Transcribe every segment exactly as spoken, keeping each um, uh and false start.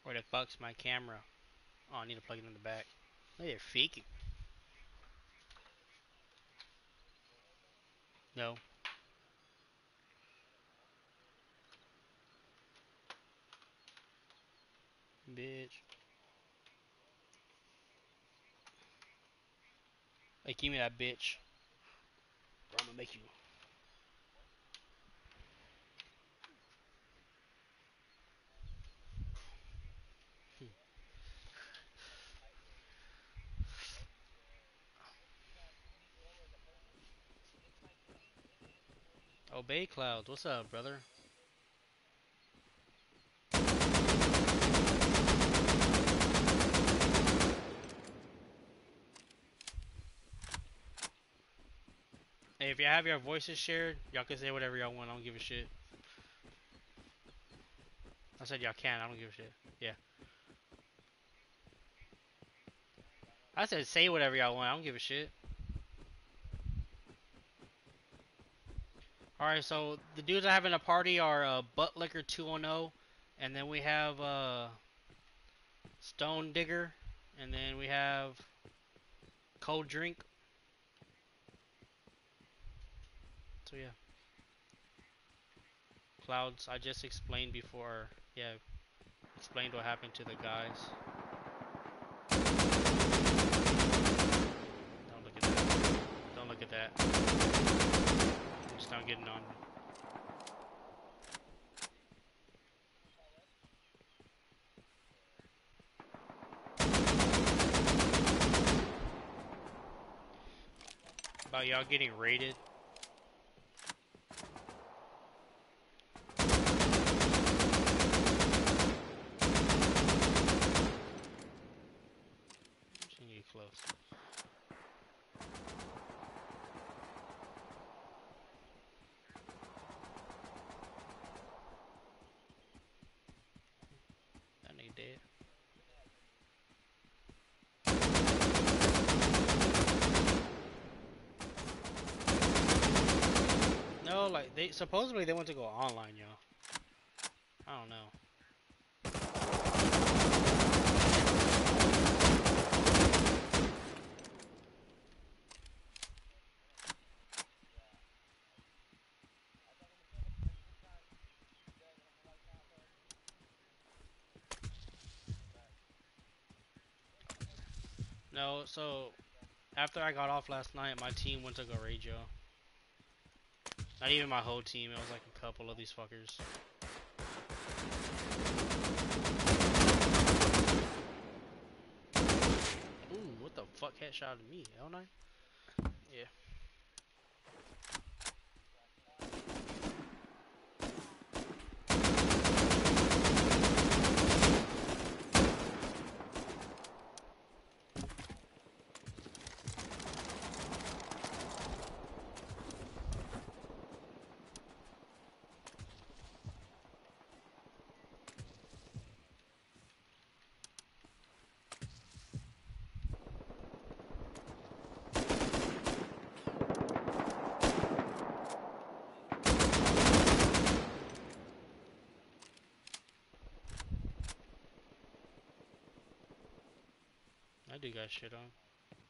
Where the fuck's my camera? Oh, I need to plug it in the back. Look at faking. No. Bitch. Hey, give me that bitch. Or I'm gonna make you. Obey Clouds. What's up, brother? Hey, if you have your voices shared, y'all can say whatever y'all want. I don't give a shit. I said y'all can. I don't give a shit. Yeah. I said say whatever y'all want. I don't give a shit. Alright, so the dudes I have in a party are uh, Buttlicker two oh oh, and then we have uh, Stone Digger, and then we have Cold Drink. So yeah. Clouds, I just explained before. Yeah, explained what happened to the guys. Don't look at that. Don't look at that. Just not getting on me. About y'all getting raided. Just need to get close. That nigga dead. No, like they supposedly they want to go online, y'all. I don't know. No, so after I got off last night, my team went to go raid y'all. Not even my whole team. It was like a couple of these fuckers. Ooh, what the fuck headshotted me? Hell no. Yeah. I do got shit on.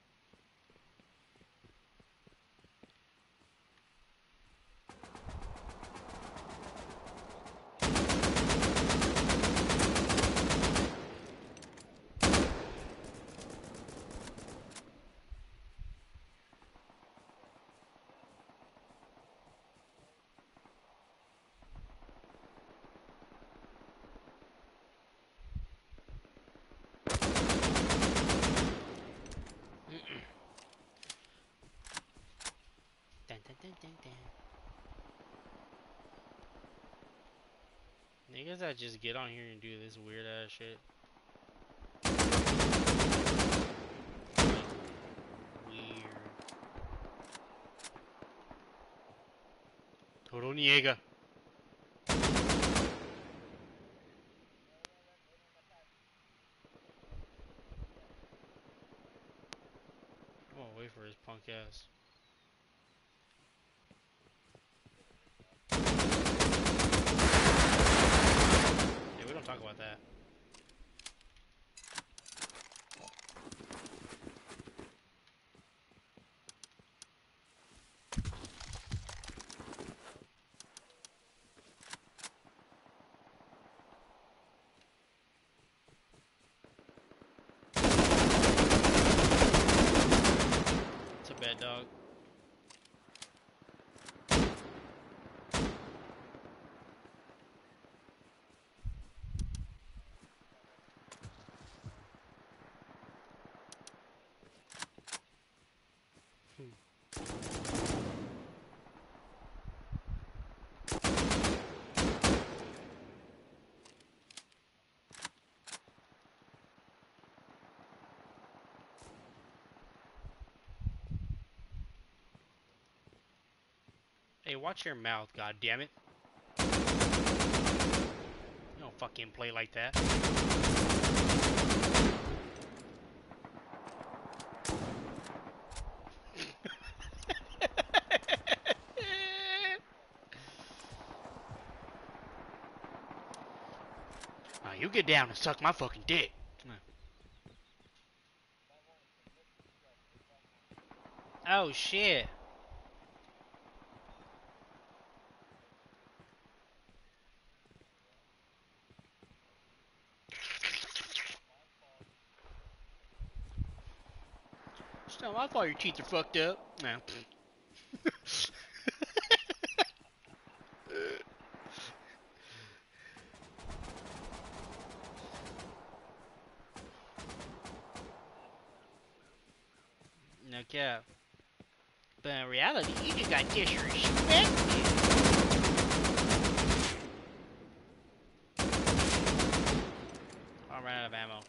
Dun, dun, dun, dun, dun. Niggas that just get on here and do this weird ass shit. Weird. Toro niega. I'm gonna wait for his punk ass. Yeah, we don't talk about that. Hey, watch your mouth, god damn it. You don't fucking play like that. Now you get down and suck my fucking dick. Oh shit. So I thought your teeth are fucked up. No. No cap. But in reality, you just got disrespected. I ran out of ammo.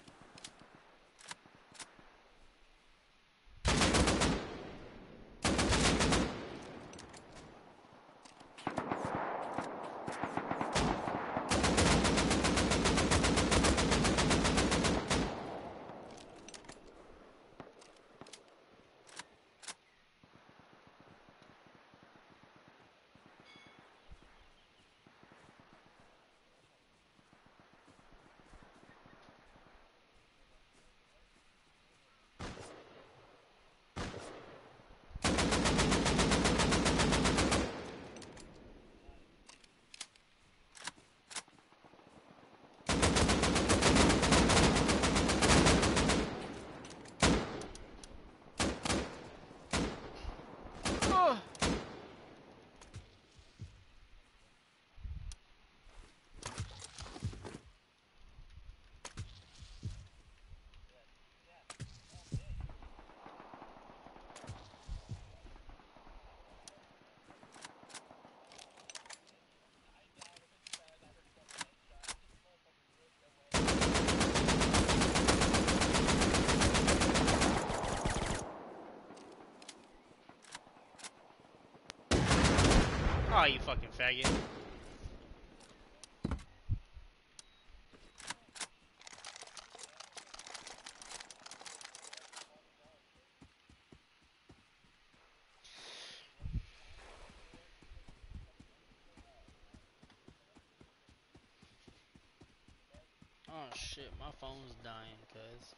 Oh, you fucking faggot. Oh shit, my phone's dying, cuz.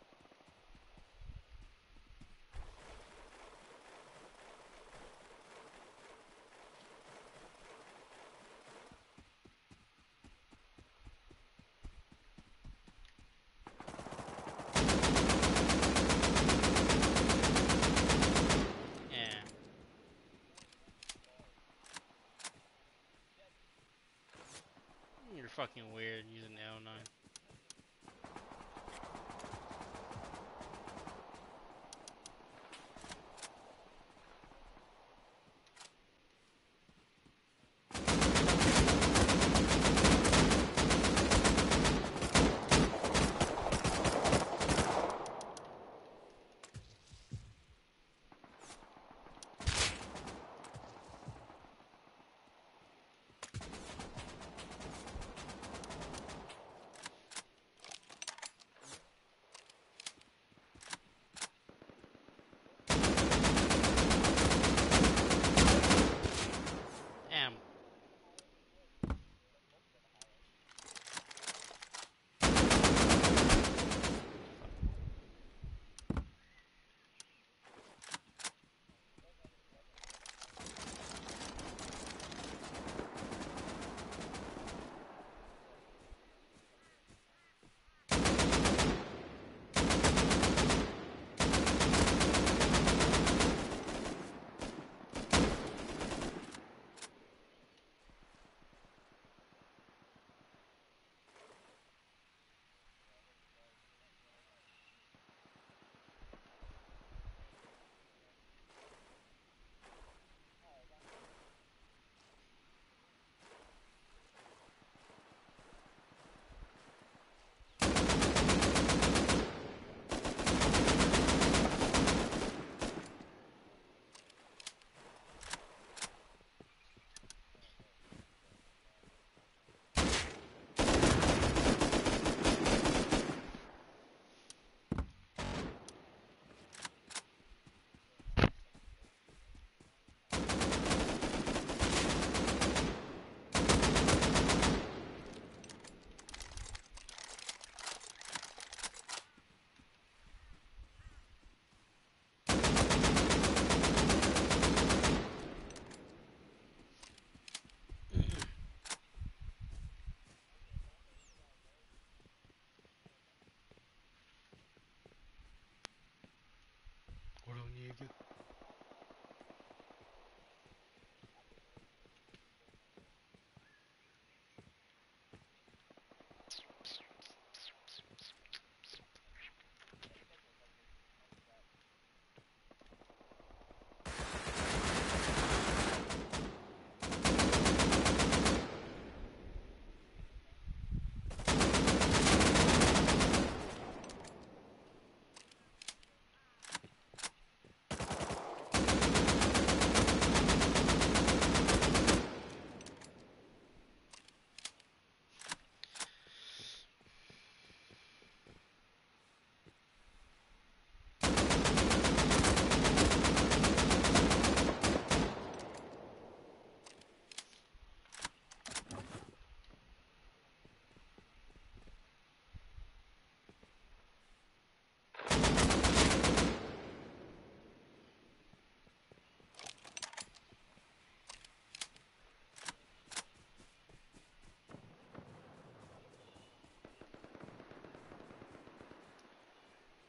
Yeah. You're fucking weird using the L nine.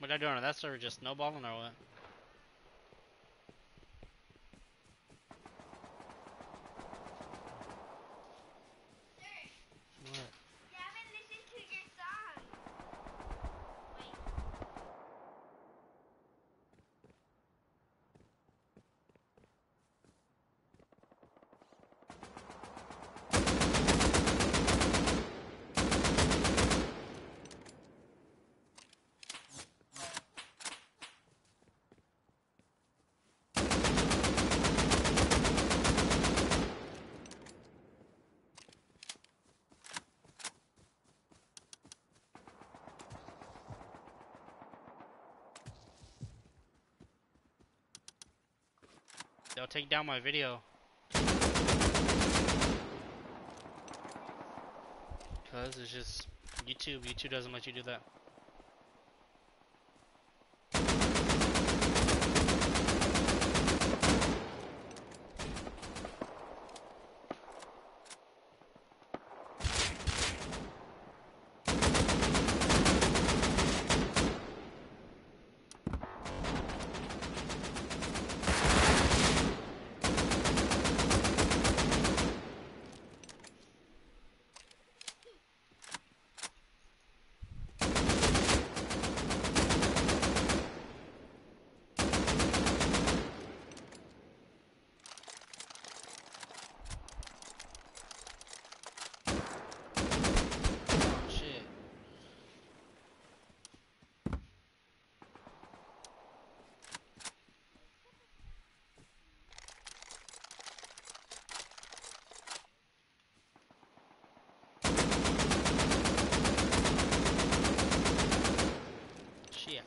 What are they doing on that server? Just snowballing or what? What? You haven't listened to your song. Wait. They'll take down my video. Cause it's just YouTube. YouTube doesn't let you do that. Oh shit. Shit.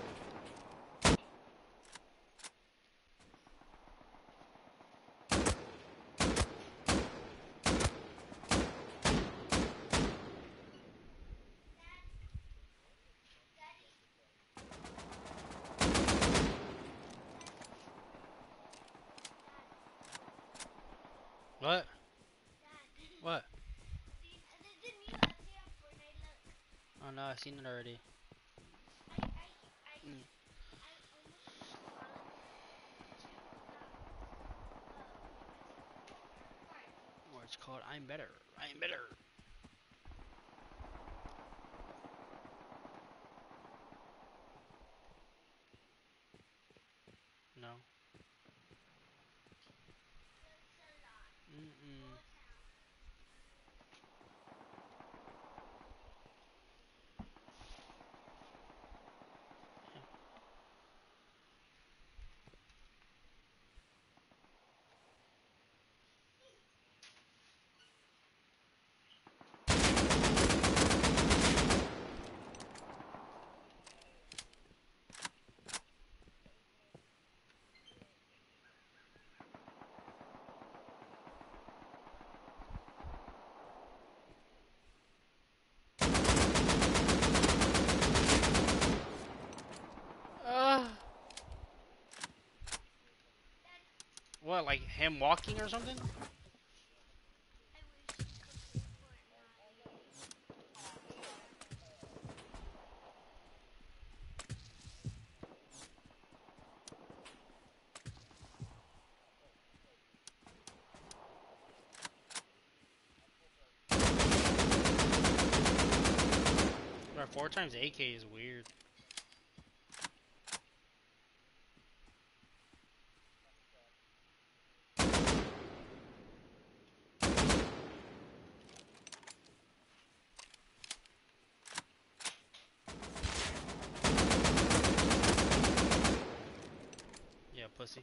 What? What? The, the, the new update on Fortnite, look. Oh no, I've seen it already. I, I, I, Mm. I almost followed to the, uh, part. Or it's called I'm Better. I'm Better. No. Looks a lot. Mm-mm. Uh, what, like him walking or something? I wish you could play Fortnite. Bro, four times A K is weird. Yeah, pussy.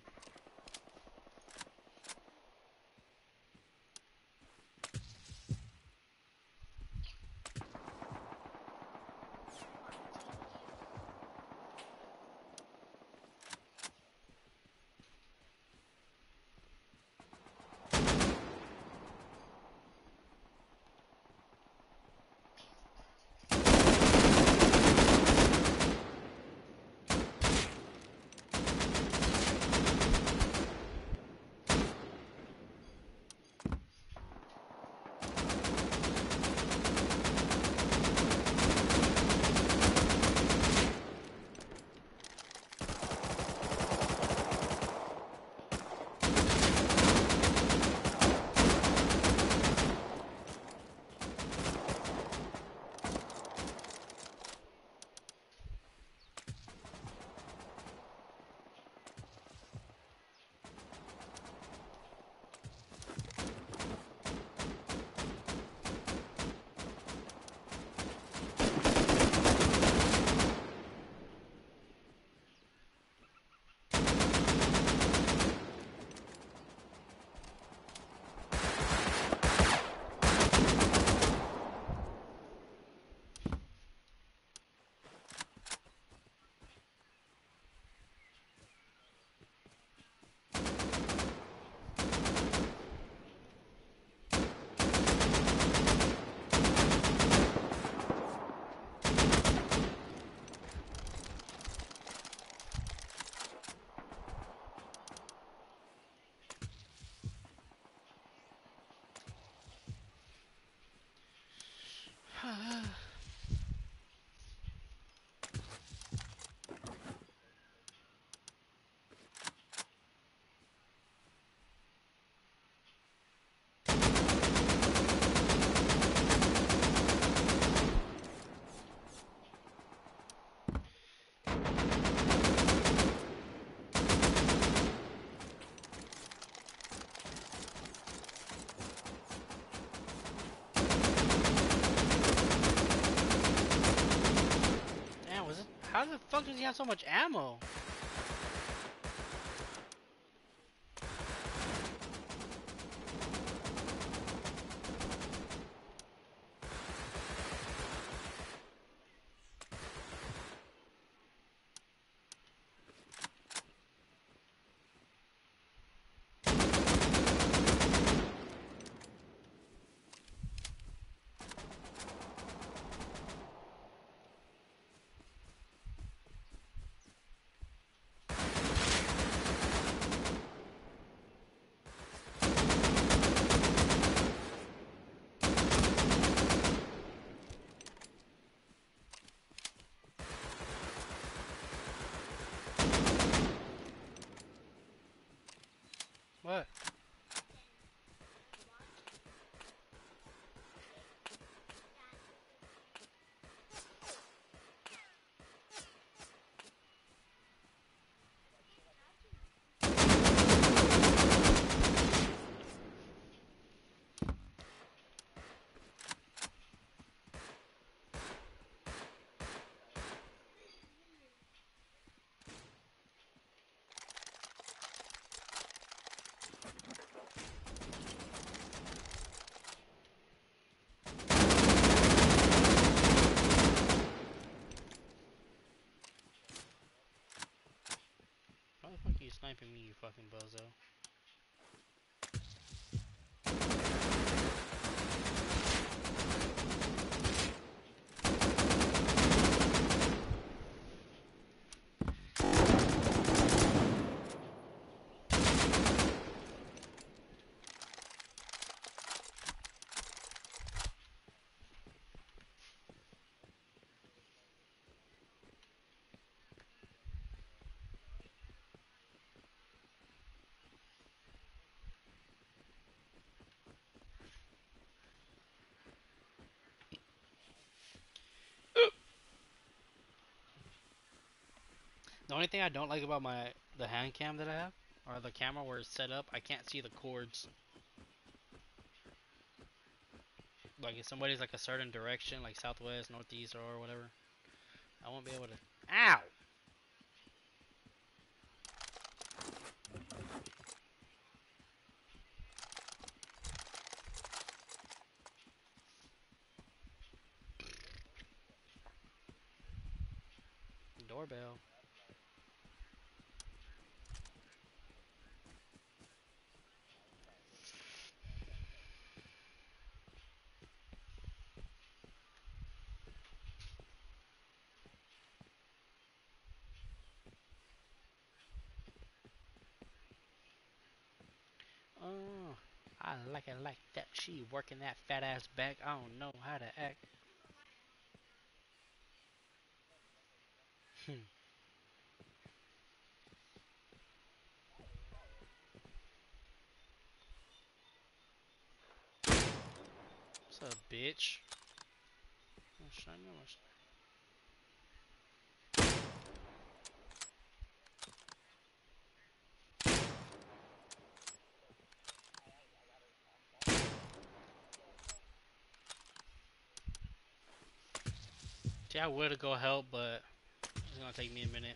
Damn, was it? How the fuck does he have so much ammo? What? Why the fuck are you sniping me, you fucking bozo? The only thing I don't like about my the hand cam that I have, or the camera where it's set up, I can't see the cords. Like if somebody's like a certain direction, like southwest, northeast, or whatever, I won't be able to. Ow! Doorbell. Oh, I like it like that. She working that fat ass back. I don't know how to act. Hmm. What's up, bitch? Oh, shut me up. See, I would go help, but it's gonna take me a minute.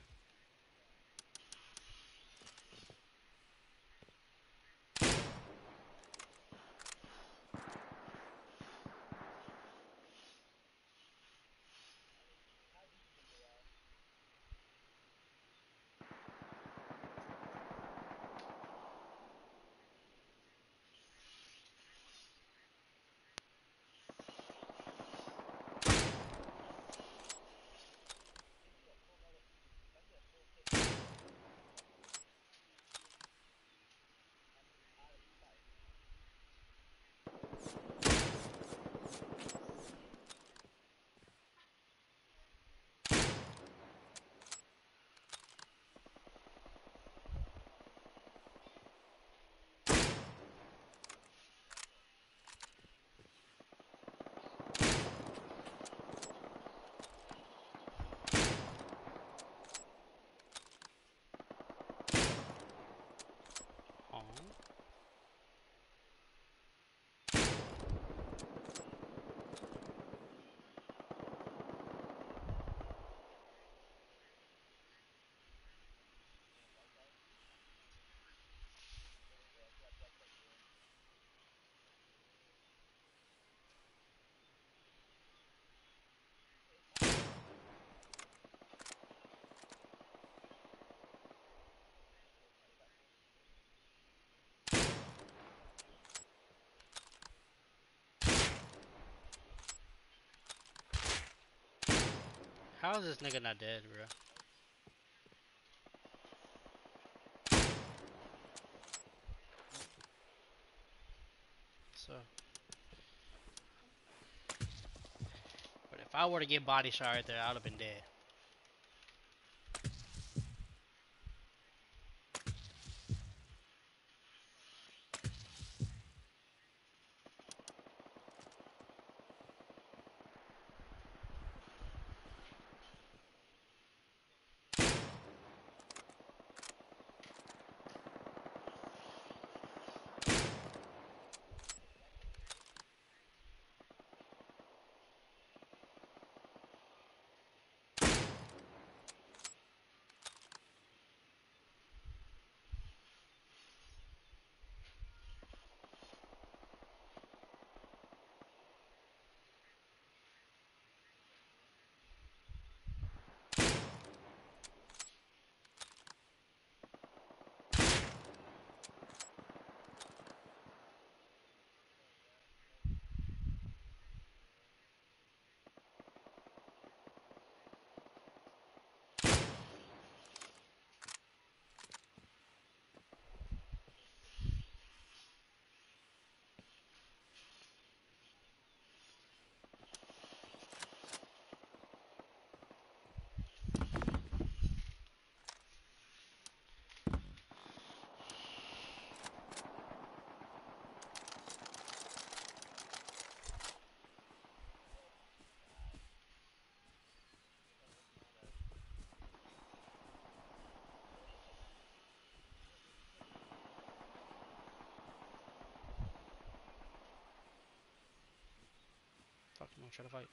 How is this nigga not dead, bro? So, but if I were to get body shot right there, I would have been dead. Fuck, I'm gonna try to fight.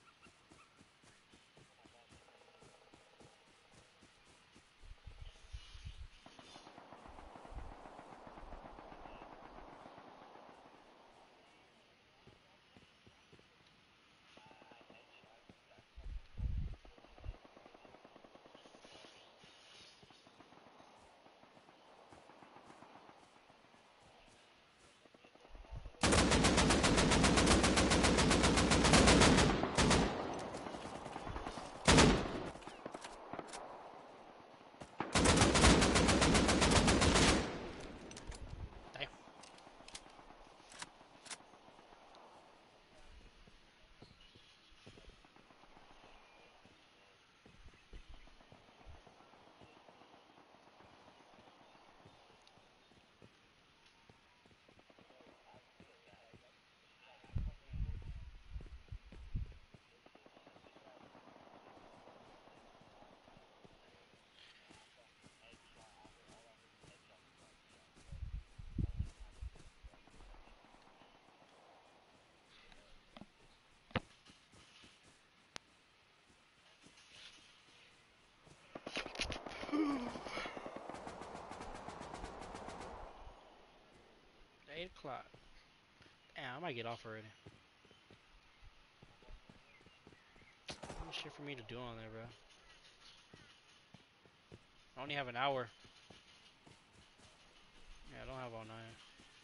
Damn. Eight o'clock. Damn, I might get off already. What shit for me to do on there, bro? I only have an hour. Yeah, I don't have all night.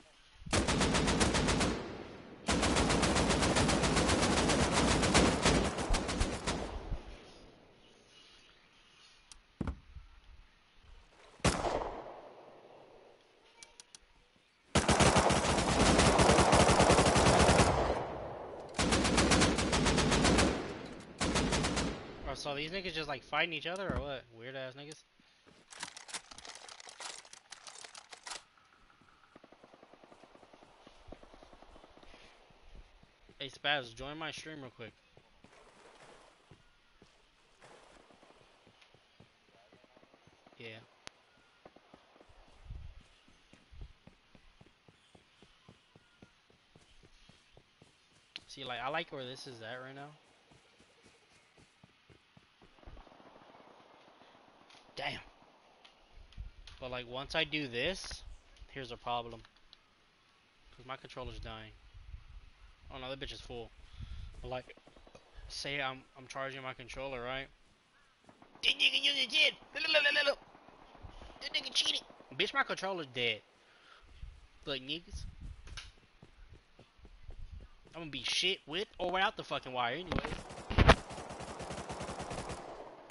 Oh, so these niggas just like fighting each other or what? Weird ass niggas. Hey Spaz, join my stream real quick. Yeah. See, like, I like where this is at right now. Damn. But, like, once I do this, here's a problem. Because my controller's dying. Oh, no, that bitch is full. But, like, say I'm I'm charging my controller, right? This nigga using shit. This nigga cheated. Bitch, my controller's dead. Look, niggas. I'm gonna be shit with or without the fucking wire anyway.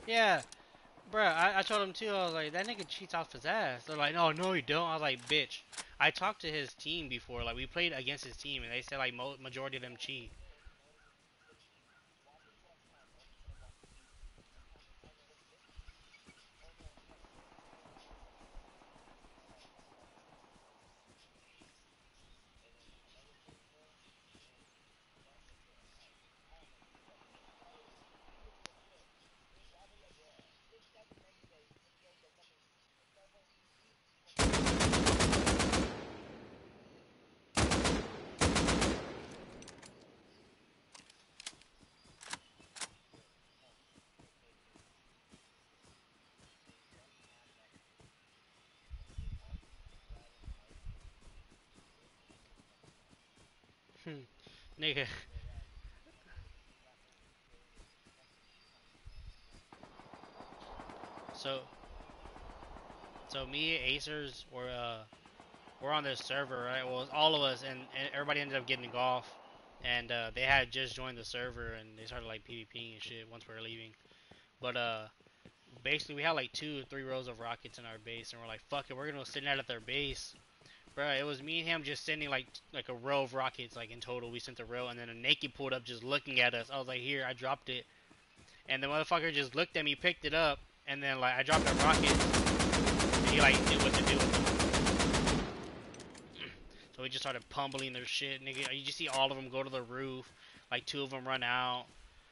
Yeah, bruh, I, I told him too. I was like, that nigga cheats off his ass. They're like, no, no, he don't. I was like, bitch. I talked to his team before. Like, we played against his team, and they said like mo majority of them cheat. Nigga. So, so me, Acers, were uh, we're on this server, right? Well, it's all of us, and, and everybody ended up getting golf, and uh, they had just joined the server, and they started like PvPing and shit once we were leaving. But uh, basically, we had like two or three rows of rockets in our base, and we're like, fuck it, we're gonna go sit out at their base. Bro, it was me and him just sending like like a row of rockets, like in total. We sent a row, and then a naked pulled up just looking at us. I was like, here, I dropped it, and the motherfucker just looked at me, picked it up, and then like I dropped a rocket, and he like knew what to do with it. So we just started pummeling their shit, nigga. You just see all of them go to the roof. Like two of them run out.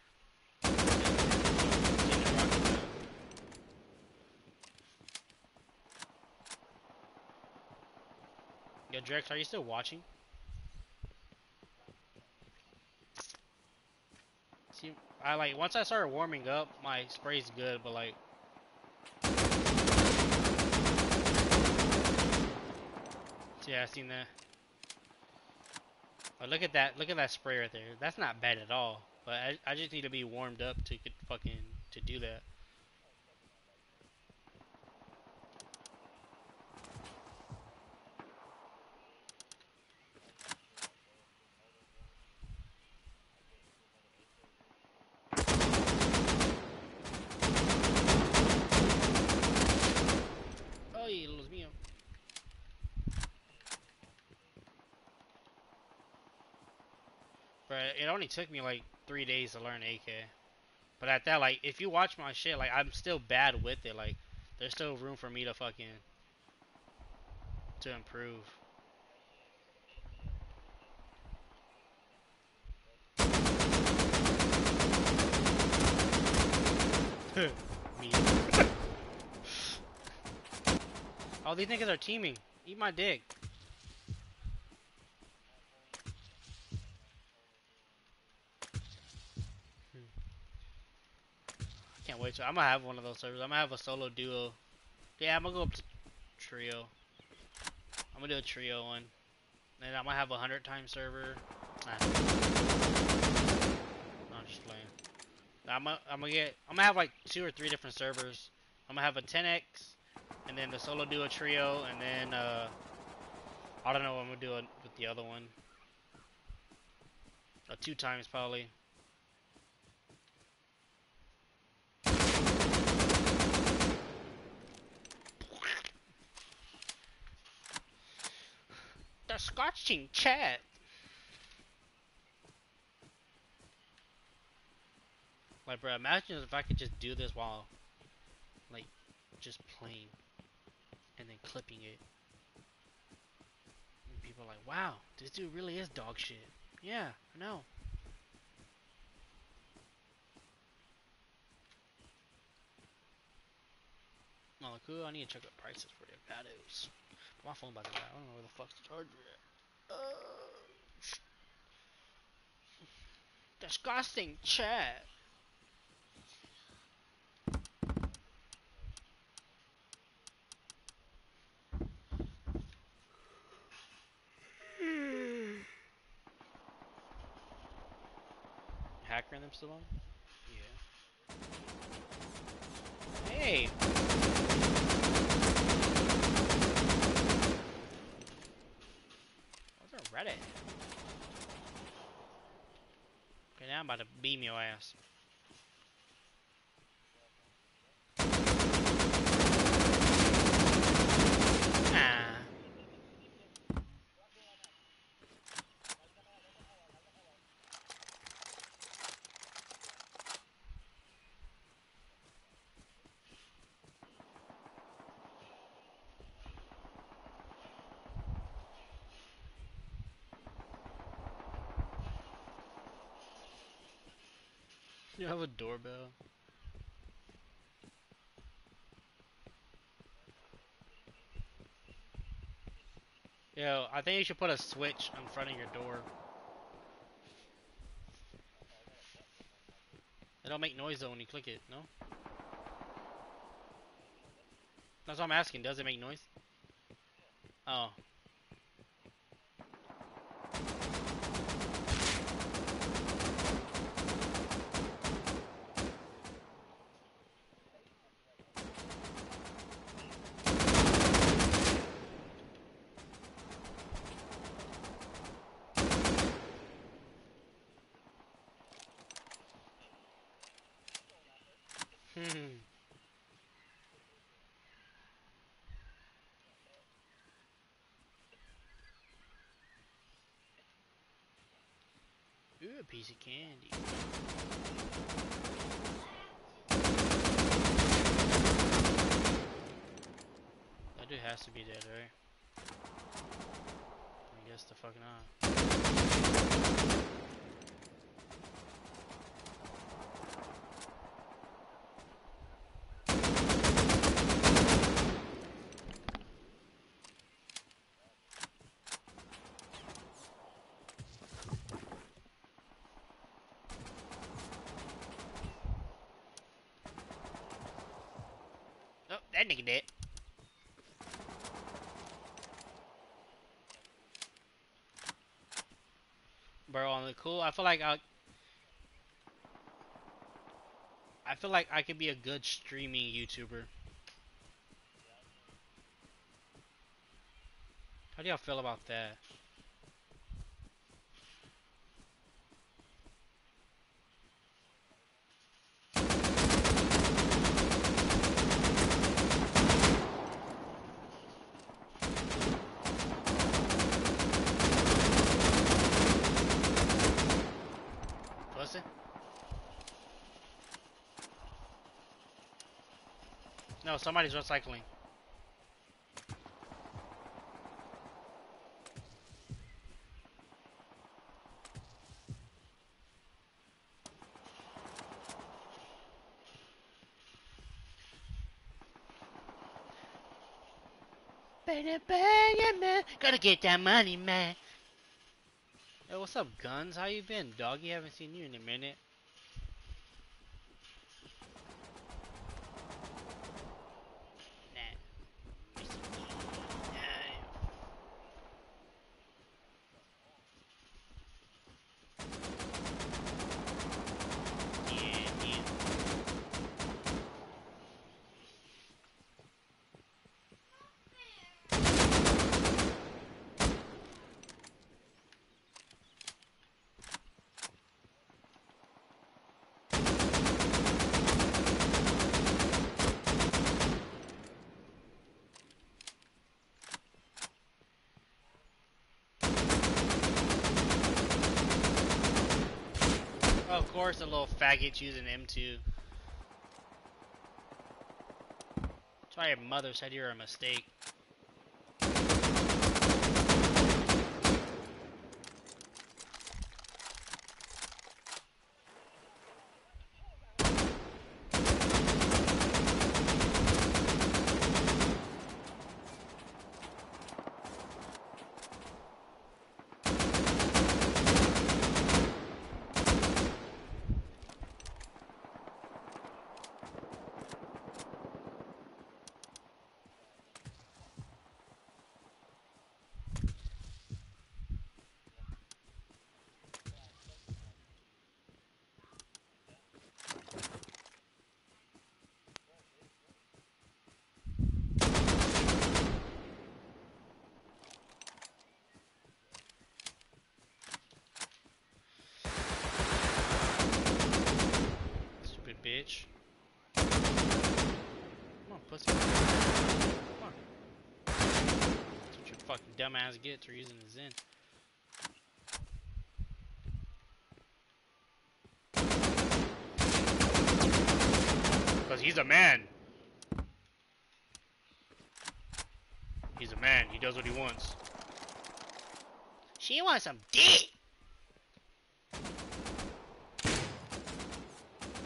Yo, Drex, are you still watching? See, I like once I started warming up, my spray's good, but like, yeah, I seen that. But look at that, look at that spray right there. That's not bad at all. But I, I just need to be warmed up to get fucking to do that. Oh, los mío. But it only took me like three days to learn A K. But at that, like, if you watch my shit, like, I'm still bad with it. Like, there's still room for me to fucking to improve. Me. Oh, these niggas are teaming. Eat my dick. I can't wait to. I'm gonna have one of those servers. I'm gonna have a solo duo. Yeah, I'm gonna go up to trio. I'm gonna do a trio one. Then I'm gonna have a hundred time server. Nah. No, I'm just playing. I'm gonna, I'm gonna get. I'm gonna have like two or three different servers. I'm gonna have a ten X, and then the solo duo trio, and then uh, I don't know what I'm gonna do with the other one. Uh, two times probably. The scorching chat. Like, bro, imagine if I could just do this while, like, just playing and then clipping it. And people are like, wow, this dude really is dog shit. Yeah, I know. Oh, cool. I need to check the prices for the avocados. My phone about to die. I don't know where the fuck's the charger at. Uh, disgusting chat. Hacker and them still on? Yeah. Hey. What's on Reddit? Okay, now I'm about to beam your ass. You have a doorbell. Yo, I think you should put a switch in front of your door. It'll make noise though when you click it, no? That's what I'm asking. Does it make noise? Oh. Hmm. Ooh, a piece of candy. That dude has to be dead, right? I guess the fuck not. Oh, that nigga dead. Bro, on the cool, I feel like I, I feel like I could be a good streaming YouTuber. How do y'all feel about that? Pussy? No, somebody's recycling. Gotta get that money, man. Hey, what's up, Guns? How you been, doggy? Haven't seen you in a minute. Nah. Yeah, yeah. Oh, of course, a little faggot using M two. That's why your mother said you were a mistake. Stupid bitch. Come on, pussy. Come on. That's what your fucking dumbass gets for using the Zen. Because he's a man. He's a man. He does what he wants. She wants some dick.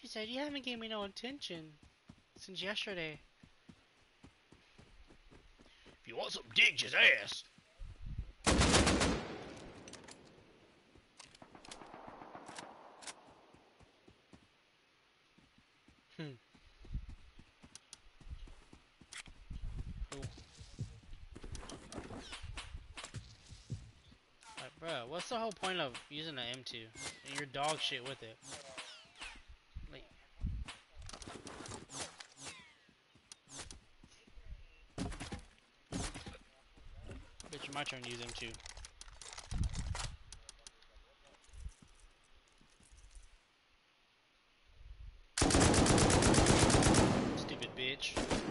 He said, you haven't given me no attention since yesterday. If you want some dick, just ask. Hmm. Cool. Like, bro, what's the whole point of using an M two? And your dog shit with it. Like, bitch, my turn to use M two. Stupid bitch.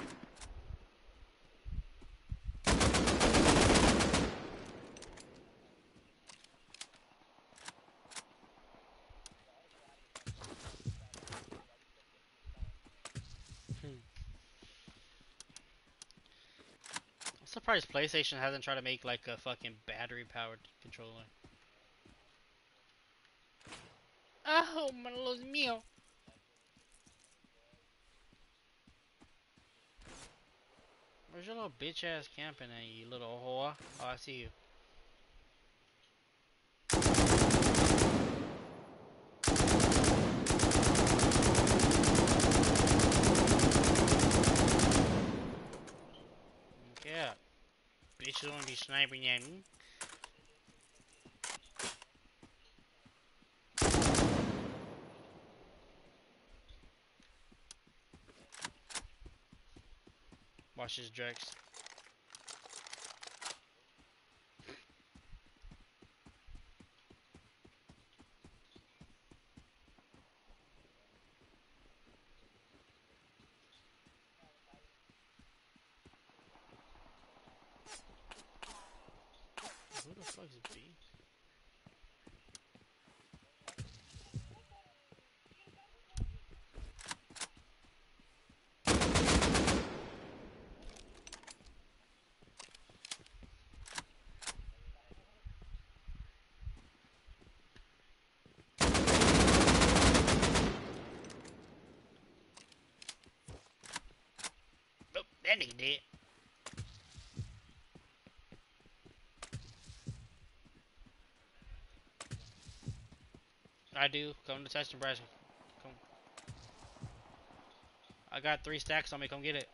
Hmm. I'm surprised PlayStation hasn't tried to make like a fucking battery powered controller. Oh, malos mío. Where's your little bitch ass camping at, you little whore? Oh, I see you. Yeah. Bitches wanna be sniping at me. Watch this, Drex. Who the fuck is B? Oh, that nigga dead. I do. Come to test Nebraska. Come. I got three stacks on me. Come get it.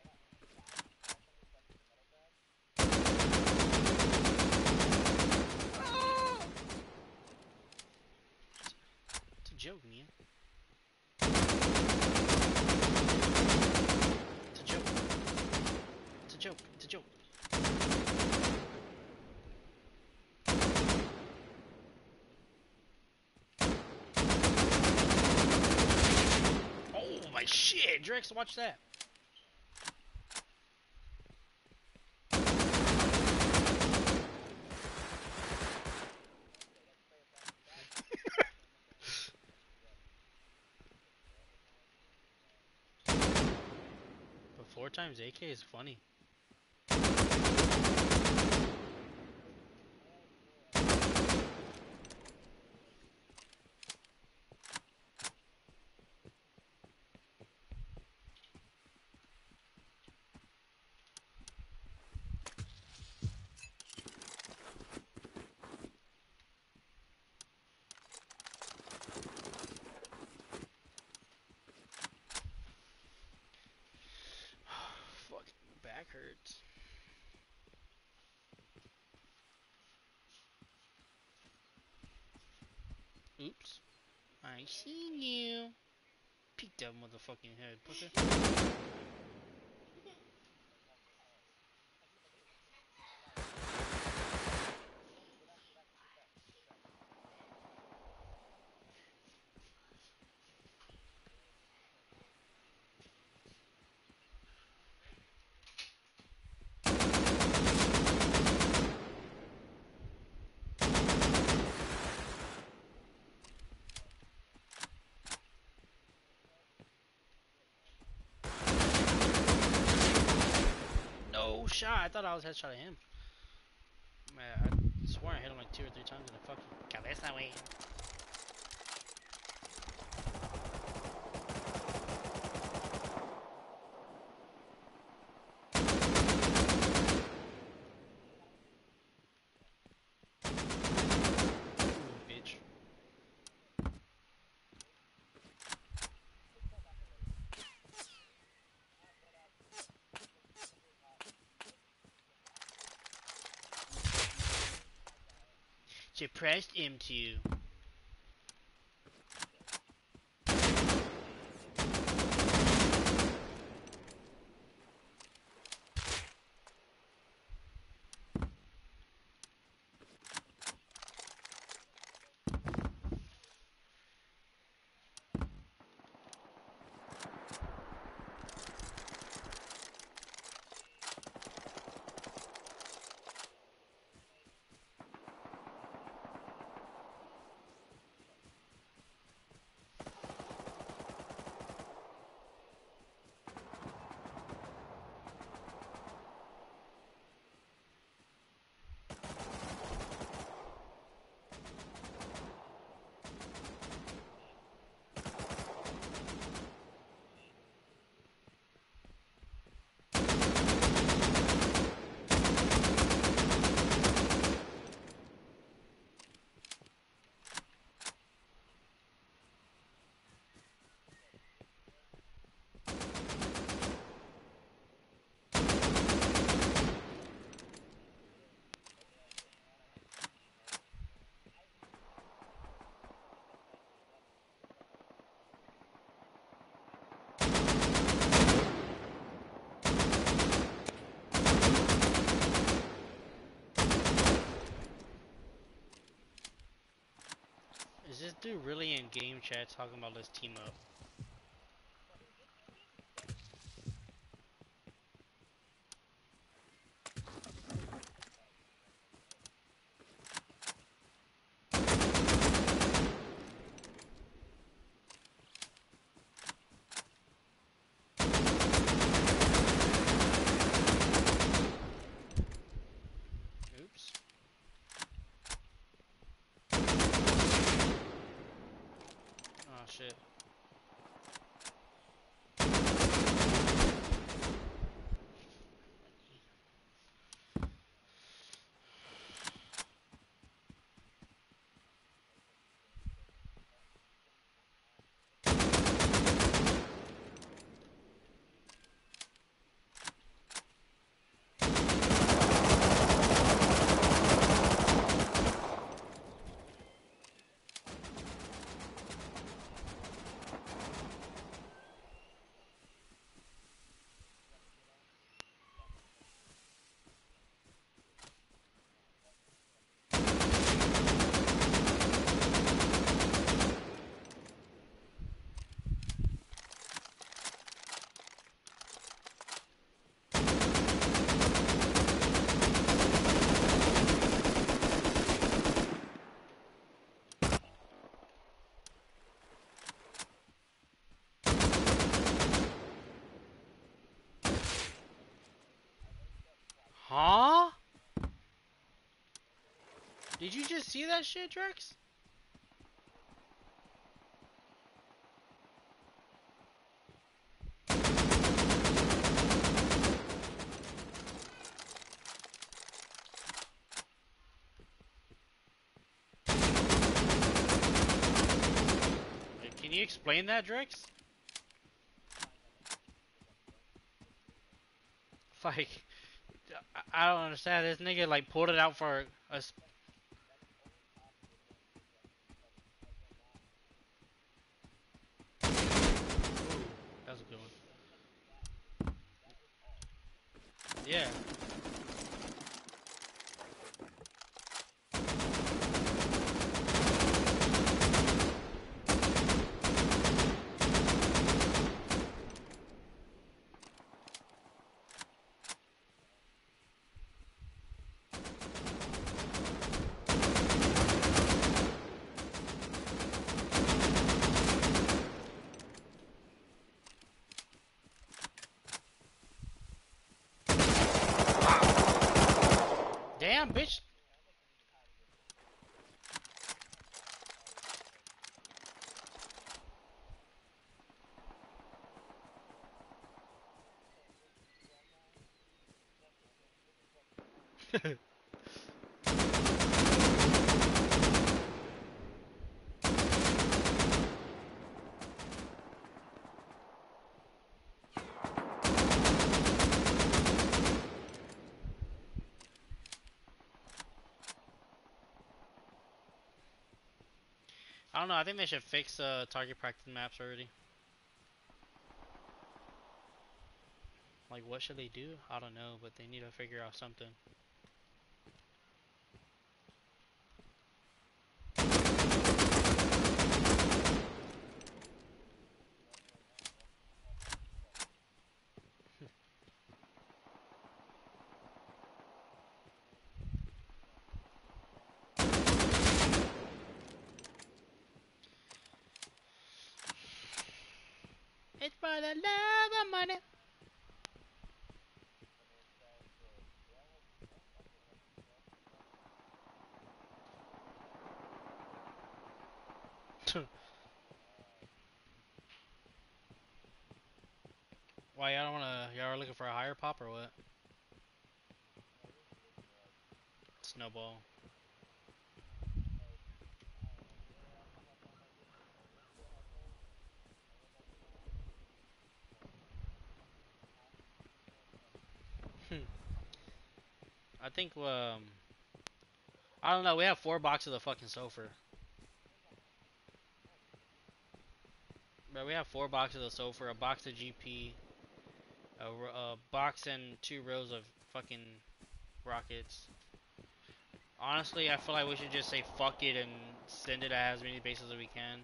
It's a joke, man. It's a joke. It's a joke. It's a joke. Oh my shit, Drex, watch that. But four times A K is funny. Fuck, back hurts. Oops. I seen you. Peek that motherfucking head, pussy. No shot. I thought I was headshot at him. Man, I swore I hit him like two or three times in the fucking cabeza, way. Suppressed M two. Is this dude really in game chat talking about let's team up? Oops. Oh shit. Huh? Did you just see that shit, Drex? Wait, can you explain that, Drex? Like, I don't understand. This nigga like pulled it out for us. That's a good one. Yeah. Damn, bitch. don't know. I think they should fix uh, target practice maps already. Like, what should they do? I don't know, but they need to figure out something. It's for the love of money. Why y'all don't wanna? Y'all are looking for a higher pop or what? Snowball. I think um, I don't know. We have four boxes of fucking sulfur. Bro, we have four boxes of sulfur, a box of G P, a, a box and two rows of fucking rockets. Honestly, I feel like we should just say fuck it and send it at as many bases as we can.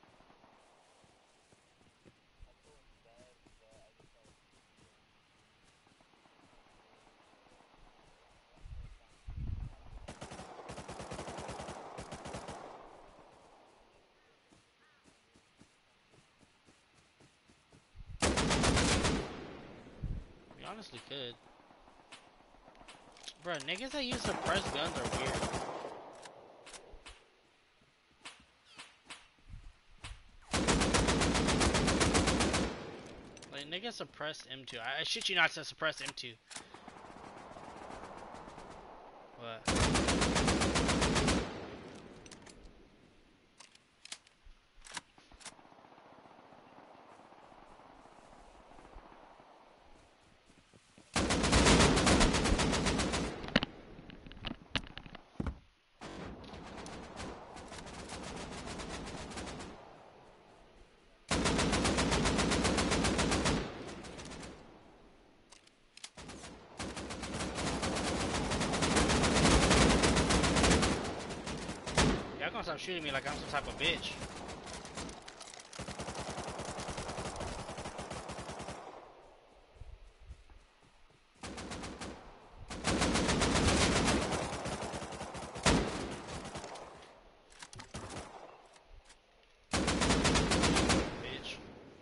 We honestly could. Bro, niggas that use suppressed guns are weird. Like, niggas suppressed M two. I, I shit you not to suppress M two. What? Y'all gonna stop shooting me like I'm some type of bitch. Bitch.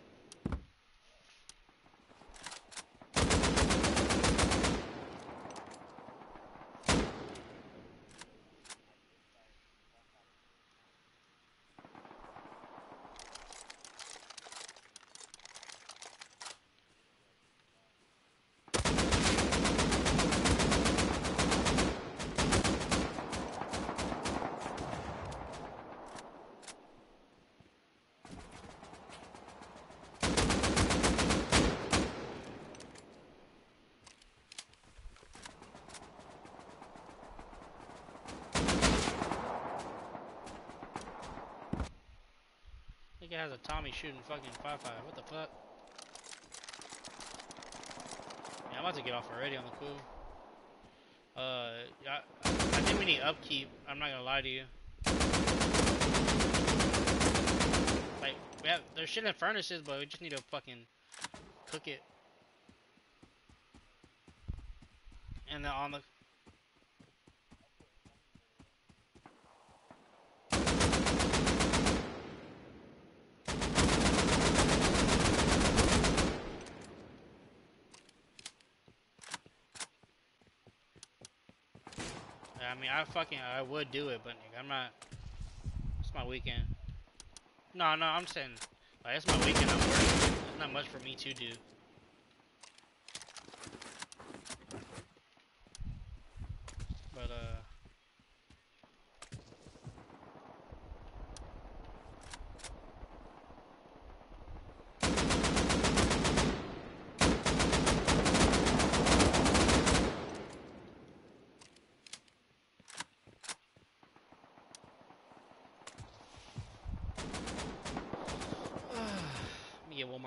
Nigga has a Tommy shooting fucking five five. What the fuck? Yeah, I'm about to get off already on the cool. Uh, I, I think we need upkeep. I'm not gonna lie to you. Like, we have, there's shit in furnaces, but we just need to fucking cook it. And then on the... I mean, I fucking, I would do it, but nigga, I'm not... It's my weekend. No, no, I'm saying, like, it's my weekend, I'm working. There's not much for me to do. But, uh...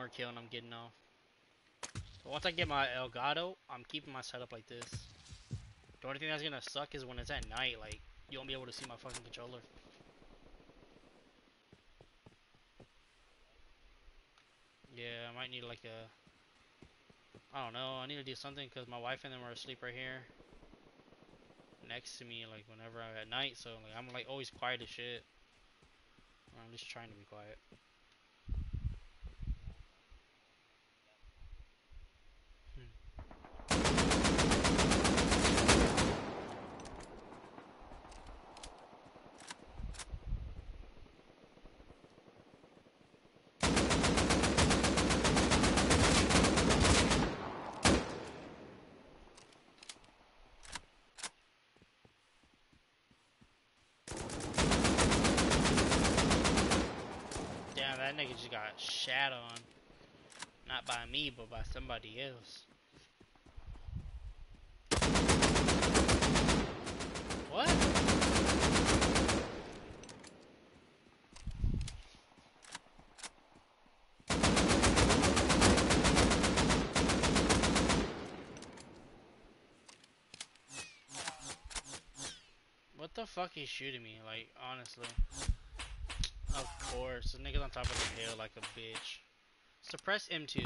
more kill and I'm getting off. But once I get my Elgato, I'm keeping my setup like this. The only thing that's gonna suck is when it's at night, like, you won't be able to see my fucking controller. Yeah, I might need like a... I don't know, I need to do something because my wife and them are asleep right here. Next to me, like, whenever I'm at night, so, like, I'm, like, always quiet as shit. Or I'm just trying to be quiet. Damn, that nigga just got shat on. Not by me, but by somebody else. What? What the fuck is shooting me? Like, honestly. Of course. The nigga's on top of the hill like a bitch. Suppress M two.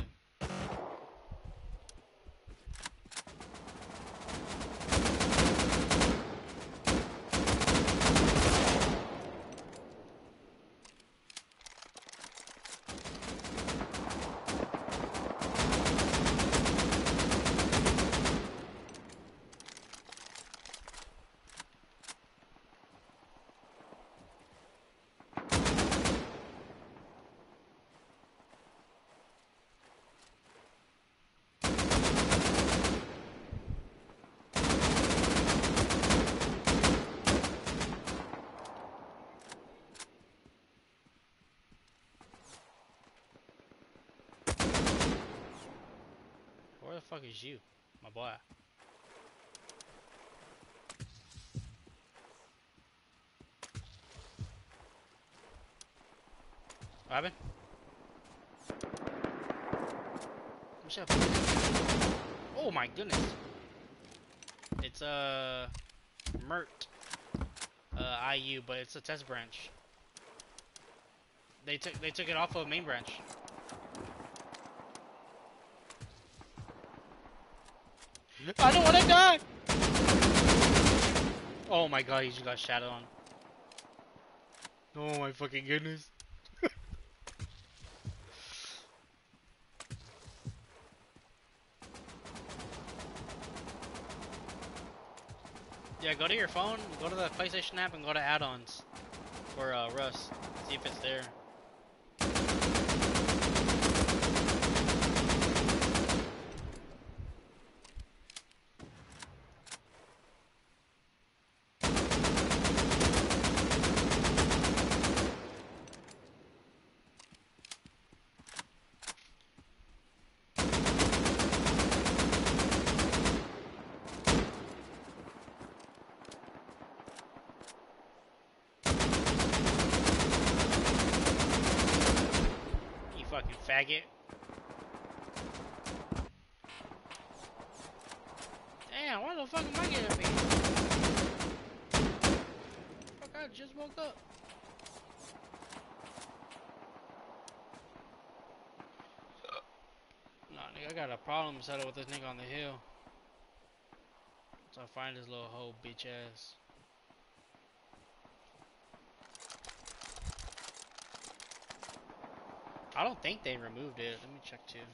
Where the fuck is you? My boy. What happened? What's up? Oh my goodness. It's uh Mert uh I U, but it's a test branch. They took they took it off of main branch. I don't wanna die! Oh my god, he just got shot on. Oh my fucking goodness. Yeah, go to your phone, go to the PlayStation app, and go to add-ons for uh, Rust. See if it's there. You fucking faggot. Damn, why the fuck am I getting beat? Fuck, I just woke up. Nah, nigga, I got a problem settled with this nigga on the hill. So I find this little hoe bitch ass. I don't think they removed it. Let me check too.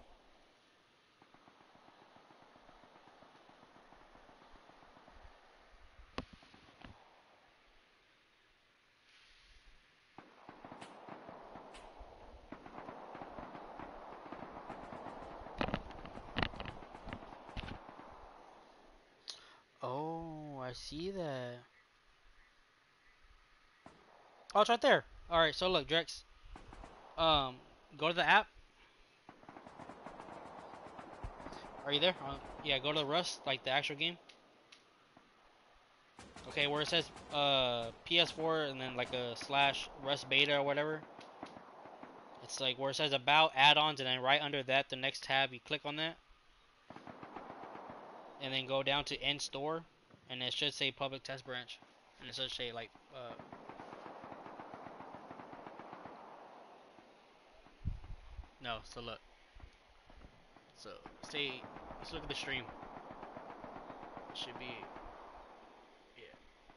Oh, I see that. Oh, it's right there. Alright, so look, Drex. Um, go to the app. Are you there? Uh, yeah, go to Rust, like the actual game. Okay, where it says uh P S four and then like a slash Rust beta or whatever. It's like where it says about add-ons, and then right under that, the next tab, you click on that, and then go down to end store, and it should say public test branch, and it should say like, uh, no. So look, so say, let's look at the stream. It should be, yeah,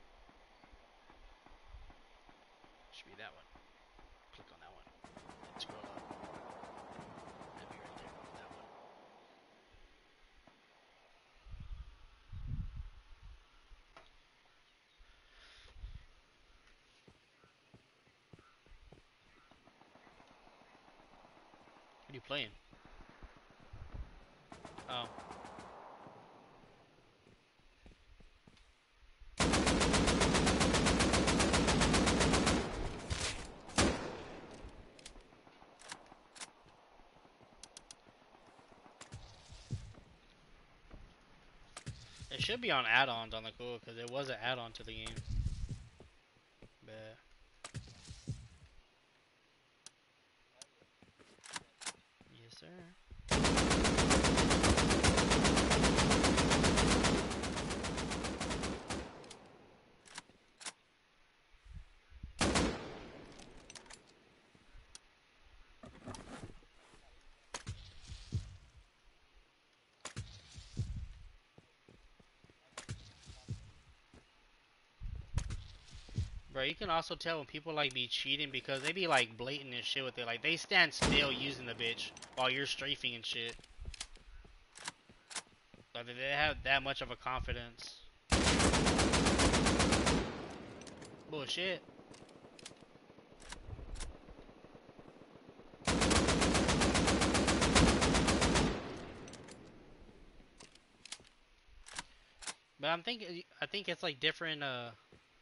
it should be that one. Click on that one, and scroll up. It'll be right there. That one. What are you playing? Oh. It should be on add-ons on the cool, because it was an add-on to the game. But yes, sir. Bro, you can also tell when people like be cheating because they be like blatant and shit with it. Like they stand still using the bitch while you're strafing and shit. Like they have that much of a confidence. Bullshit. But I'm thinking, I think it's like different. Uh,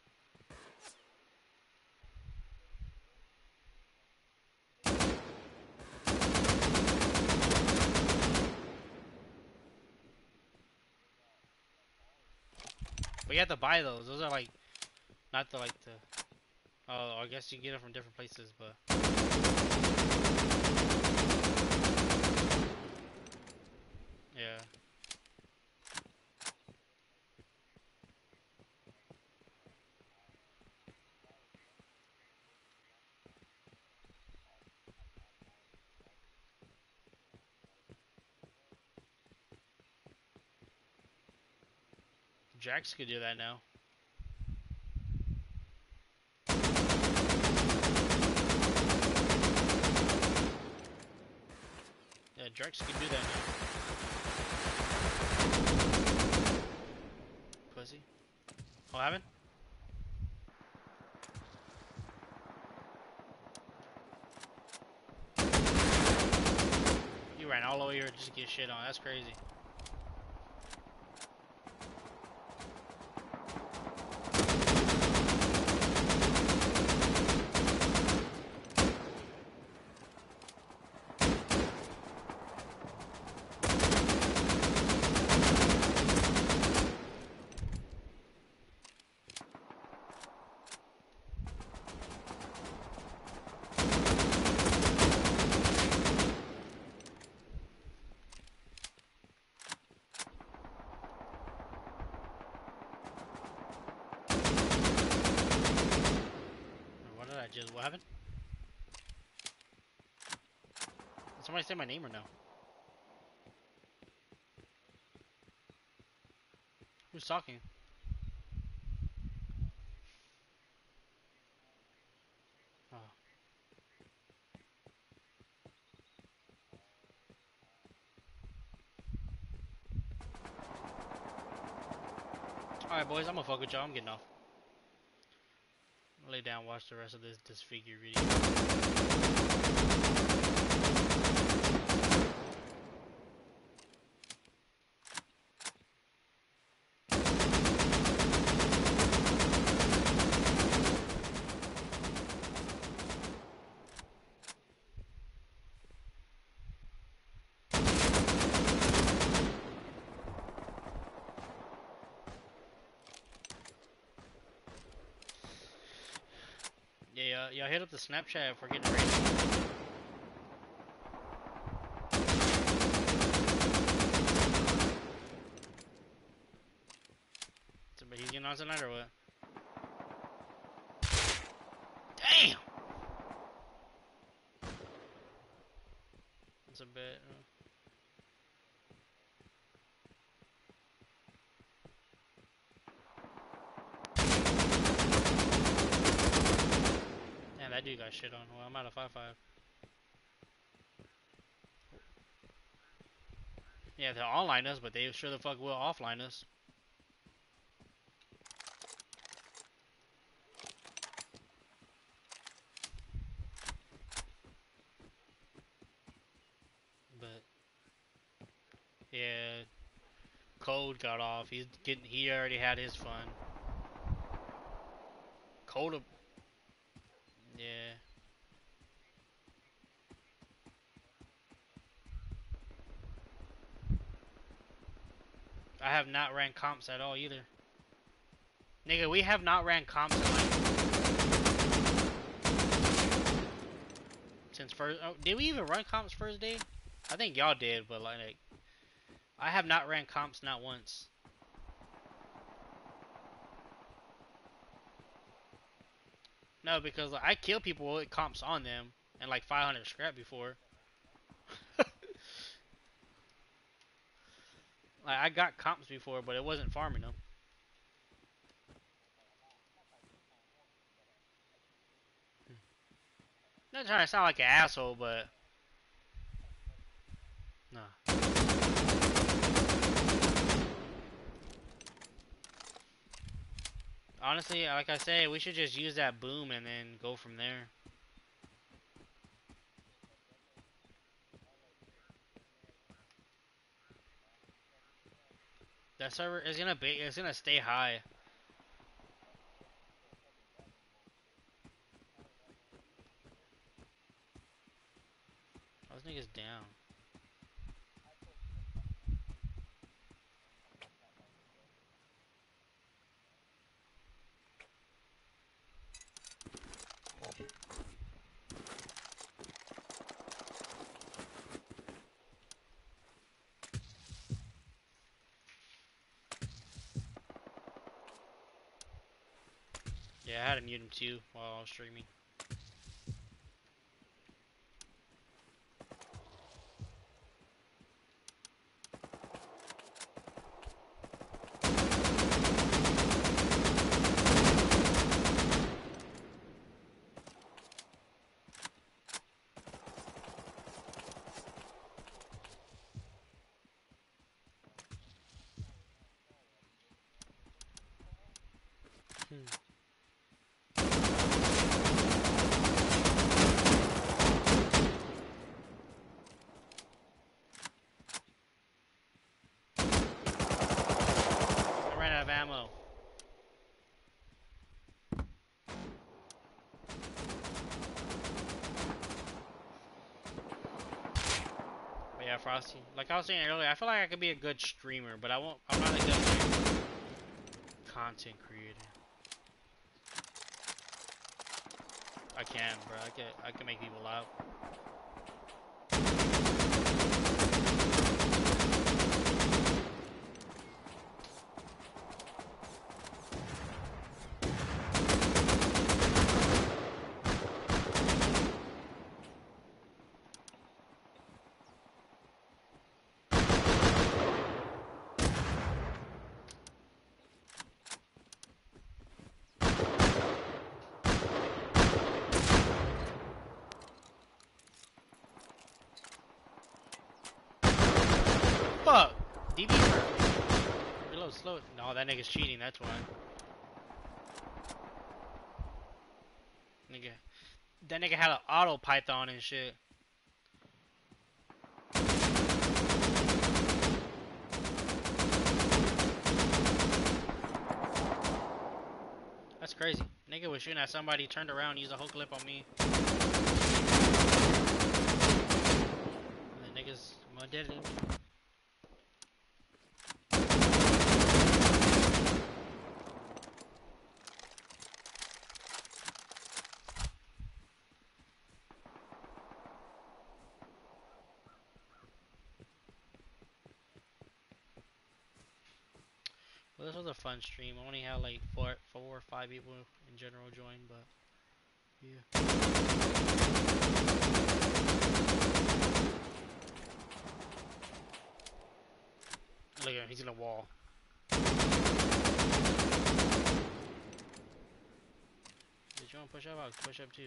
but you have to buy those. Those are like not the like the. Oh, I guess you can get them from different places, but. Yeah. Jax could do that now. Yeah, Drax could do that now. Pussy. What happened? You ran all the way here just to get shit on. That's crazy. What did I just? What happened? Did somebody say my name or no? Who's talking? Oh. Alright, boys, I'm gonna fuck with y'all. I'm getting off. Lay down, watch the rest of this disfigure video. Yeah, y'all hit up the Snapchat if we're getting ready. on tonight or what? Damn! That's a bit. Uh... Damn, that dude got shit on. Well, I'm out of five five. Yeah, they'll online us, but they sure the fuck will offline us. But yeah, Code got off. He's getting. He already had his fun. Code. Yeah. I have not ran comps at all either. Nigga, we have not ran comps in like since first. Oh, did we even run comps first day? I think y'all did, but like, like I have not ran comps not once. No, because like, I kill people with comps on them and like five hundred scrap before. Like I got comps before, but it wasn't farming them. Not trying to sound like an asshole, but nah. Honestly, like I say, we should just use that boom and then go from there. That server is gonna be, it's gonna stay high. Those niggas down. Yeah, I had to mute him too while I was streaming. Hmm. I ran out of ammo. But yeah, Frosty. Like I was saying earlier, I feel like I could be a good streamer, but I won't. I'm not a good content creator. I can, bro. I can. I can make people laugh. Fuck! D B reload slow. No, that nigga's cheating, that's why. Nigga. That nigga had an auto python and shit. That's crazy. Nigga was shooting at somebody, turned around, used a whole clip on me. And the niggas dead him. Well, this was a fun stream. I only had like four, four or five people in general join, but yeah. Look at him, he's in a wall. Did you want to push up? I'll push up too.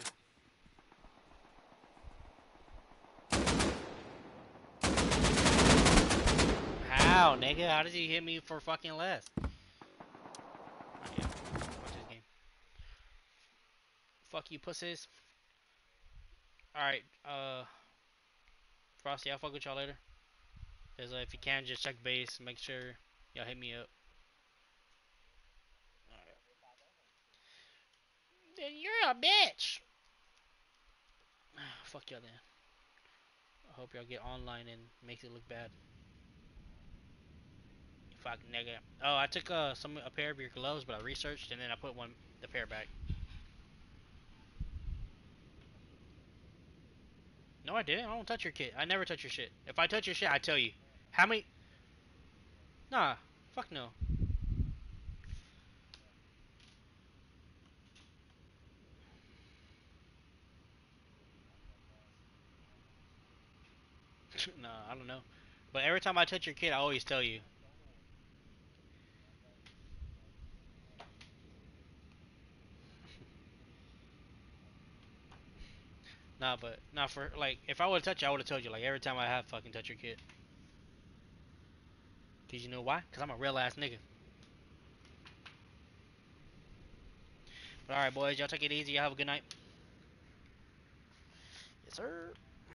How, nigga? How did he hit me for fucking less? Oh, yeah. Watch this game. Fuck you, pussies. Alright, uh, Frosty, I'll fuck with y'all later. Cause uh, if you can, just check base. Make sure y'all hit me up. Alright. Then you're a bitch. Fuck y'all then. I hope y'all get online and makes it look bad. Fuck nigga. Oh, I took uh some a pair of your gloves, but I researched and then I put one the pair back. No, I didn't. I don't touch your kit. I never touch your shit. If I touch your shit, I tell you. How many? Nah. Fuck no. Nah, I don't know. But every time I touch your kit, I always tell you. Nah, but not for like if I would touch you, I would have told you. Like every time I have fucking touch your kit. Cause you know why? Cause I'm a real ass nigga. But alright, boys, y'all take it easy. Y'all have a good night. Yes, sir.